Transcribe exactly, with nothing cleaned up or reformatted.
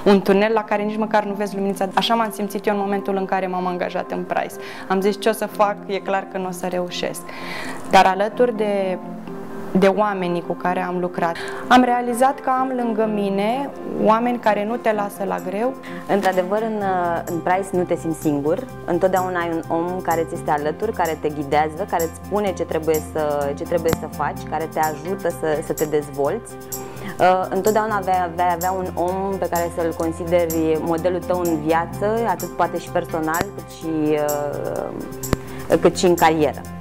un tunel la care nici măcar nu vezi luminița. Așa m-am simțit eu în momentul în care m-am angajat în Price. Am zis ce o să fac, e clar că nu o să reușesc. Dar alături de de oamenii cu care am lucrat, am realizat că am lângă mine oameni care nu te lasă la greu. Într-adevăr, în, în Price nu te simți singur, întotdeauna ai un om care ți este alături, care te ghidează, care îți spune ce trebuie să, ce trebuie să faci, care te ajută să, să te dezvolți. Întotdeauna vei avea, avea un om pe care să-l consideri modelul tău în viață, atât poate și personal, cât și, cât și în carieră.